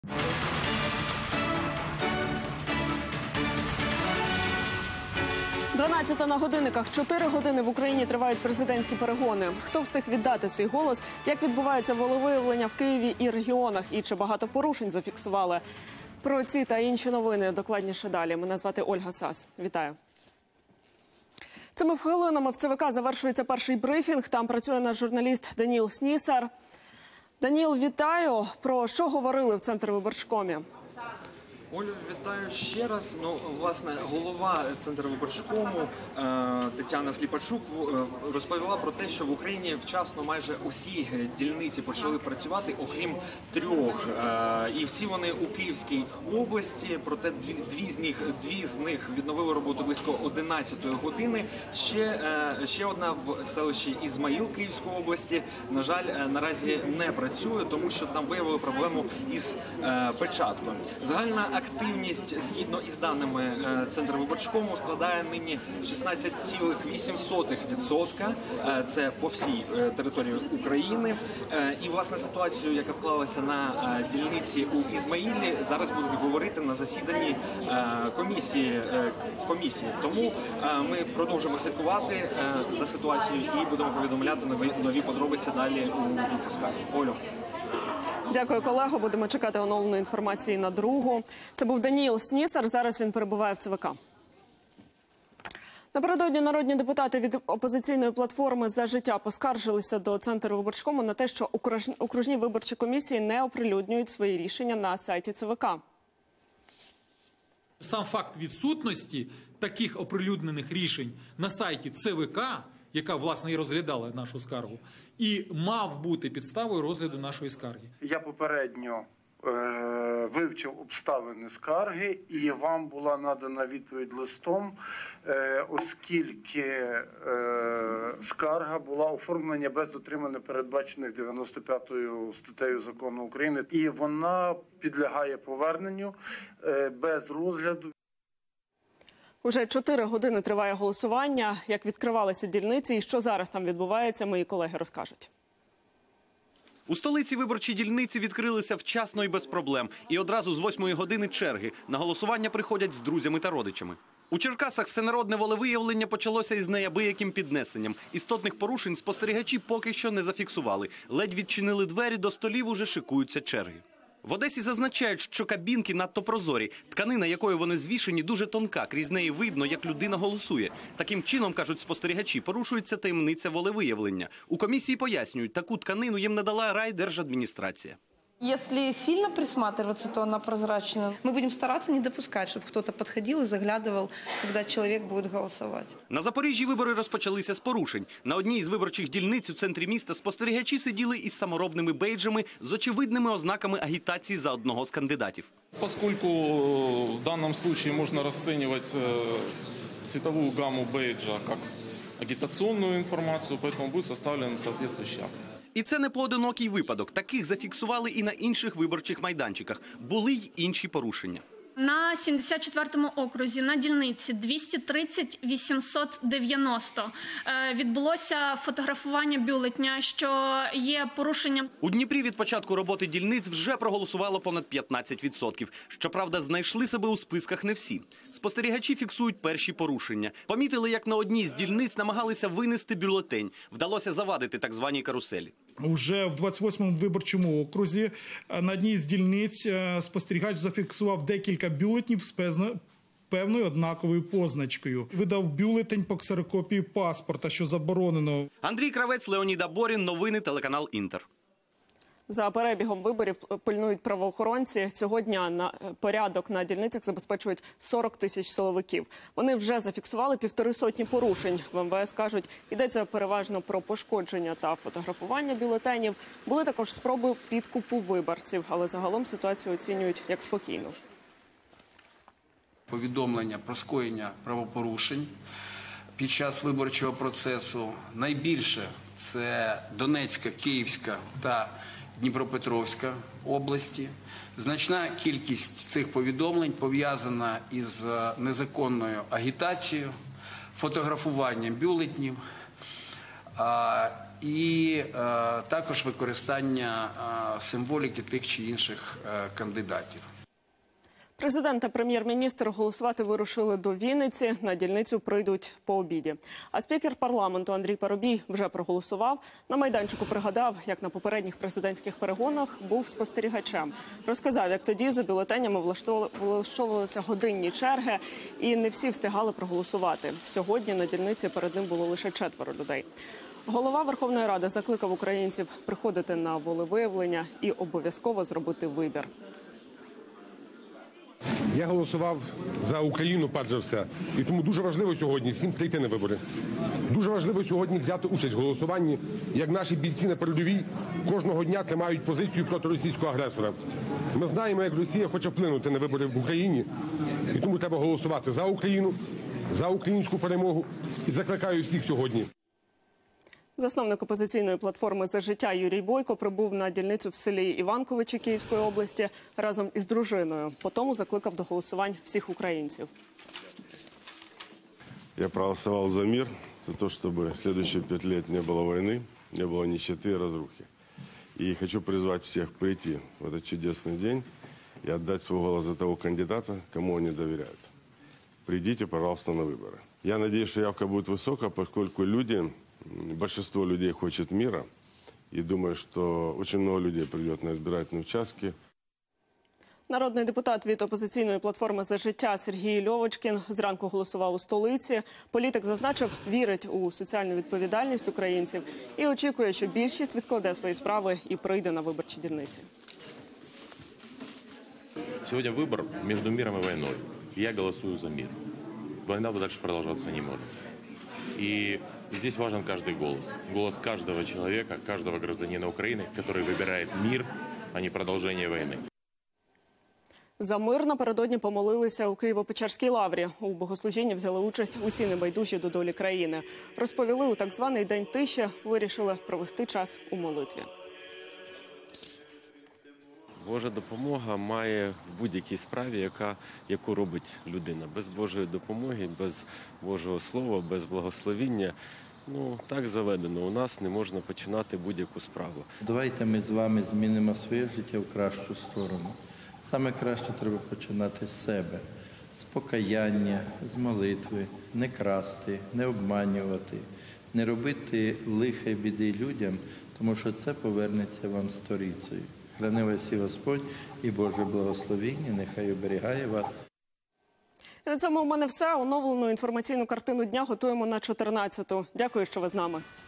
«12 на годинниках». 4 години в Україні тривають президентські перегони. Хто встиг віддати свій голос? Як відбувається волевиявлення в Києві і регіонах? І чи багато порушень зафіксували? Про ці та інші новини докладніше далі. Мене звати Ольга Сас. Вітаю. Цими хвилинами в ЦВК завершується перший брифінг. Там працює наш журналіст Даніл Снісар. Даніл, вітаю. Про що говорили в Центрвиборчкомі? Олю, вітаю ще раз. Власне, голова Центрвиборчкому Тетяна Сліпачук розповіла про те, що в Україні вчасно майже усі дільниці почали працювати, окрім 3. І всі вони у Київській області, проте дві з них відновили роботу близько 11-ї години. Ще одна в селищі Ізмаїл Київської області, на жаль, наразі не працює, тому що там виявили проблему із печаткою. Загальна активність, згідно із даними Центрвиборчкому, складає нині 16,8%. Це по всій території України. І, власне, ситуацію, яка склалася на дільниці у Ізмаїлі, зараз будуть говорити на засіданні комісії. Тому ми продовжимо слідкувати за ситуацією і будемо повідомляти нові подробиці далі у випусках. Олю. Дякую, колего. Будемо чекати оновленої інформації на другу. Це був Даніл Снісар. Зараз він перебуває в ЦВК. Напередодні народні депутати від опозиційної платформи «За життя» поскаржилися до Центрвиборчкому на те, що окружні виборчі комісії не оприлюднюють свої рішення на сайті ЦВК. Сам факт відсутності таких оприлюднених рішень на сайті ЦВК, яка, власне, і розглядала нашу скаргу, і мав бути підставою розгляду нашої скарги. Я попередньо вивчив обставини скарги, і вам була надана відповідь листом, оскільки скарга була оформлена без дотримання передбачених 95-ю статтею Закону України, і вона підлягає поверненню без розгляду. Уже 4 години триває голосування. Як відкривалися дільниці і що зараз там відбувається, мої колеги розкажуть. У столиці виборчі дільниці відкрилися вчасно і без проблем. І одразу з 8-ї години черги. На голосування приходять з друзями та родичами. У Черкасах всенародне волевиявлення почалося із неабияким піднесенням. Істотних порушень спостерігачі поки що не зафіксували. Ледь відчинили двері, до столів уже шикуються черги. В Одесі зазначають, що кабінки надто прозорі. Тканина, якою вони звішені, дуже тонка. Крізь неї видно, як людина голосує. Таким чином, кажуть спостерігачі, порушується таємниця волевиявлення. У комісії пояснюють, таку тканину їм надала райдержадміністрація. Если сильно присматриваться, то она прозрачна. Мы будем стараться не допускать, чтобы кто-то подходил и заглядывал, когда человек будет голосовать. На Запоріжжі вибори розпочалися з порушень. На одній із виборчих дільниць у центрі міста спостерігачі сиділи із саморобними бейджами з очевидними ознаками агітації за одного з кандидатів. Поскольку в данном случае можно расценивать цветовую гамму бейджа как агитационную информацию, поэтому будет составлен соответствующий акт. І це не поодинокий випадок. Таких зафіксували і на інших виборчих майданчиках. Були й інші порушення. На 74-му окрузі на дільниці 230-890 відбулося фотографування бюлетня, що є порушенням. У Дніпрі від початку роботи дільниць вже проголосувало понад 15%. Щоправда, знайшли себе у списках не всі. Спостерігачі фіксують перші порушення. Помітили, як на одній з дільниць намагалися винести бюлетень. Вдалося завадити так званій каруселі. Уже в 28-му виборчому окрузі на одній з дільниць спостерігач зафіксував декілька бюлетнів з певною однаковою позначкою. Видав бюлетень по ксерокопії паспорта, що заборонено. Андрій Кравець, Леонід Аборін, новини, телеканал «Інтер». За перебігом виборів пильнують правоохоронці. Цього дня порядок на дільницях забезпечують 40 тисяч силовиків. Вони вже зафіксували 150 порушень. В МВС кажуть, йдеться переважно про пошкодження та фотографування бюлетенів. Були також спроби підкупу виборців, але загалом ситуацію оцінюють як спокійну. Повідомлення про скоєння правопорушень під час виборчого процесу найбільше – це Донецька, Київська та Дніпропетровська області. Значна кількість цих повідомлень пов'язана із незаконною агітацією, фотографуванням бюлетнів і також використання символіки тих чи інших кандидатів. Президент та прем'єр-міністр голосувати вирушили до Вінниці. На дільницю прийдуть по обіді. А спікер парламенту Андрій Парубій вже проголосував. На майданчику пригадав, як на попередніх президентських перегонах був спостерігачем. Розказав, як тоді за бюлетенями влаштовувалися годинні черги і не всі встигали проголосувати. Сьогодні на дільниці перед ним було лише 4 людей. Голова Верховної Ради закликав українців приходити на волевиявлення і обов'язково зробити вибір. Я голосував за Україну, перш за все. І тому дуже важливо сьогодні всім прийти на вибори. Дуже важливо сьогодні взяти участь в голосуванні, як наші бійці на передовій кожного дня тримають позицію проти російського агресора. Ми знаємо, як Росія хоче вплинути на вибори в Україні, і тому треба голосувати за Україну, за українську перемогу. І закликаю всіх сьогодні. Засновник опозиційної платформи «За життя» Юрій Бойко прибув на дільницю в селі Іванковичі Київської області разом із дружиною. Потім закликав до голосувань всіх українців. Я проголосував за мир, за те, щоб наступні 5 років не було війни, не було нищети і розрухи. І хочу призвати всіх прийти в цей чудесний день і віддати свій голос за того кандидата, кому вони довіряють. Прийдіть, пожалуйста, на вибори. Я сподіваюся, що явка буде висока, оскільки люди... Большинство людей хочет мира, и думаю, что очень много людей придет на избирательные участки. Народний депутат від опозиційної платформи «За життя» Сергій Льовочкін зранку голосував у столиці. Політик зазначив, вірить у соціальну відповідальність українців і очікує, що більшість відкладе свої справи і прийде на виборчі дільниці. Сьогодні вибір між миром і війною. Я голосую за мир. Війна далі продовжуватися не може. И здесь важен каждый голос. Голос каждого человека, каждого гражданина Украины, который выбирает мир, а не продолжение войны. За мир напередодні помолилися у Києво-Печерській лаврі. У богослужінні взяли участь усі небайдужі до долі країни. Розповіли, у так званий День тиші вирішили провести час у молитві. Божа допомога має в будь-якій справі, яку робить людина. Без Божої допомоги, без Божого Слова, без благословіння, так заведено. У нас не можна починати будь-яку справу. Давайте ми з вами змінимо своє життя в кращу сторону. Саме краще треба починати з себе. З покаяння, з молитви, не красти, не обманювати, не робити лиха й біди людям, тому що це повернеться вам сторицею. Храни вас і Господь, і Боже благословіння, нехай оберігає вас. І на цьому у мене все. Оновлену інформаційну картину дня готуємо на 14-ту. Дякую, що ви з нами.